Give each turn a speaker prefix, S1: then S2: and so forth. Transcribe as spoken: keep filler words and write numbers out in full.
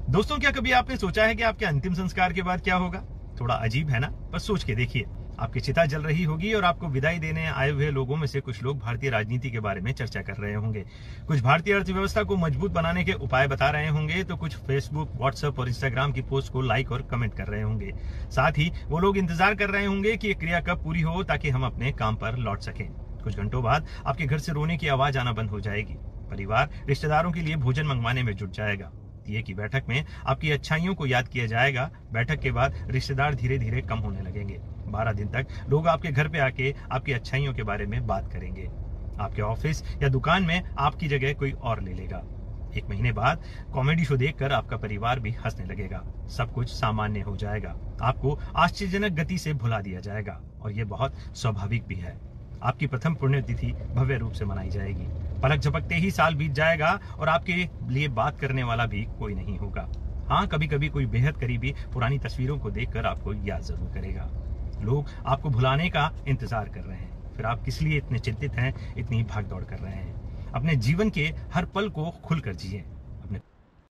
S1: दोस्तों, क्या कभी आपने सोचा है कि आपके अंतिम संस्कार के बाद क्या होगा? थोड़ा अजीब है ना? बस सोच के देखिए। आपकी चिता जल रही होगी और आपको विदाई देने आए हुए लोगों में से कुछ लोग भारतीय राजनीति के बारे में चर्चा कर रहे होंगे, कुछ भारतीय अर्थव्यवस्था को मजबूत बनाने के उपाय बता रहे होंगे, तो कुछ फेसबुक, व्हाट्सएप और इंस्टाग्राम की पोस्ट को लाइक और कमेंट कर रहे होंगे। साथ ही वो लोग इंतजार कर रहे होंगे कि ये क्रिया कब पूरी हो ताकि हम अपने काम पर लौट सकें। कुछ घंटों बाद आपके घर से रोने की आवाज आना बंद हो जाएगी। परिवार रिश्तेदारों के लिए भोजन मंगवाने में जुट जाएगा। ये की बैठक में आपकी अच्छाइयों को याद किया जाएगा। बैठक के बाद रिश्तेदार धीरे धीरे कम होने लगेंगे। बारह दिन तक लोग आपके घर पे आके आपकी अच्छाइयों के बारे में बात करेंगे। आपके ऑफिस या दुकान में आपकी जगह कोई और ले लेगा। एक महीने बाद कॉमेडी शो देखकर आपका परिवार भी हंसने लगेगा। सब कुछ सामान्य हो जाएगा। आपको आश्चर्यजनक गति से भुला दिया जाएगा और ये बहुत स्वाभाविक भी है। आपकी प्रथम पुण्यतिथि भव्य रूप से मनाई जाएगी। पलक झपकते ही साल बीत जाएगा और आपके लिए बात करने वाला भी कोई नहीं होगा। हाँ, कभी कभी कोई बेहद करीबी पुरानी तस्वीरों को देखकर आपको याद जरूर करेगा। लोग आपको भुलाने का इंतजार कर रहे हैं। फिर आप किस लिए इतने चिंतित हैं, इतनी भाग दौड़ कर रहे हैं? अपने जीवन के हर पल को खुलकर जिए।